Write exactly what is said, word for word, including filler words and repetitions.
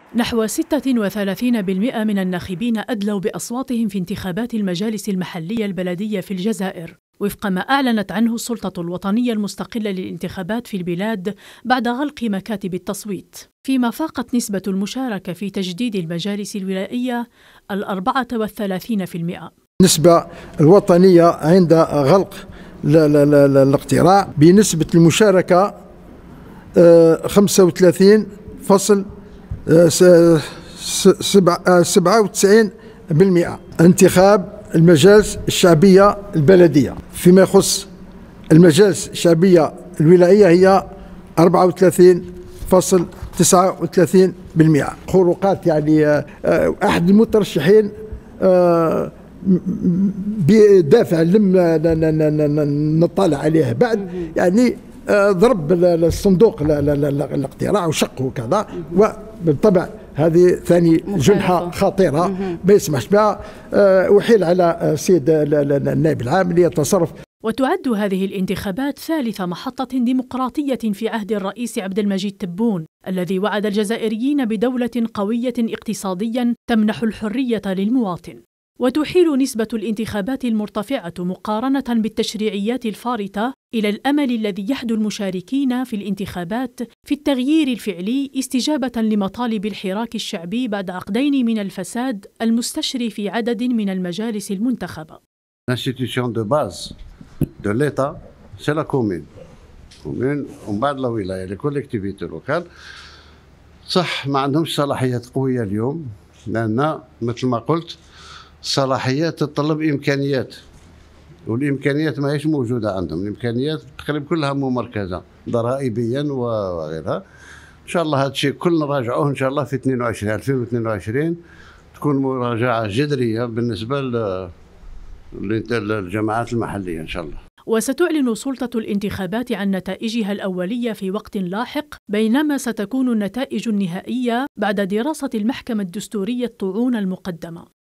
نحو ستة وثلاثين بالمئة من الناخبين أدلوا بأصواتهم في انتخابات المجالس المحلية البلدية في الجزائر، وفق ما أعلنت عنه السلطة الوطنية المستقلة للانتخابات في البلاد بعد غلق مكاتب التصويت، فيما فاقت نسبة المشاركة في تجديد المجالس الولائية الأربعة والثلاثين بالمئة. النسبة الوطنية عند غلق الاقتراع بنسبة المشاركة خمسة وثلاثين فاصل سبعة وتسعين بالمئة. انتخاب المجالس الشعبية البلدية فيما يخص المجالس الشعبية الولائية هي أربعة وثلاثين فاصل تسعة وثلاثين بالمئة. خروقات يعني أحد المترشحين بدافع لم نطلع عليه بعد، يعني ضرب الصندوق الاقتراع وشقه وكذا، وبالطبع هذه ثاني جنحة خطيرة ما يسمحش بها. أحيل على السيد النائب العام ليتصرف. وتعد هذه الانتخابات ثالث محطة ديمقراطية في عهد الرئيس عبد المجيد تبون، الذي وعد الجزائريين بدولة قوية اقتصاديا تمنح الحرية للمواطن. وتحيل نسبة الانتخابات المرتفعة مقارنة بالتشريعيات الفارطة إلى الأمل الذي يحدو المشاركين في الانتخابات في التغيير الفعلي استجابة لمطالب الحراك الشعبي بعد عقدين من الفساد المستشري في عدد من المجالس المنتخبة. L'institution de base de l'État, c'est la commune. commune ومن بعد الولاية لكولكتيفيتي لوكال. صح ما عندهمش صلاحيات قوية اليوم، لأن مثل ما قلت صلاحيات تتطلب إمكانيات، والإمكانيات ما هيش موجودة عندهم. الإمكانيات تقريبا كلها ممركزة ضرائبيا وغيرها. إن شاء الله هذا الشيء كل نراجعوه إن شاء الله في اثنين وعشرين ألفين واثنين وعشرين تكون مراجعة جذرية بالنسبة للجماعات المحلية إن شاء الله. وستعلن سلطة الانتخابات عن نتائجها الأولية في وقت لاحق، بينما ستكون النتائج النهائية بعد دراسة المحكمة الدستورية الطعون المقدمة.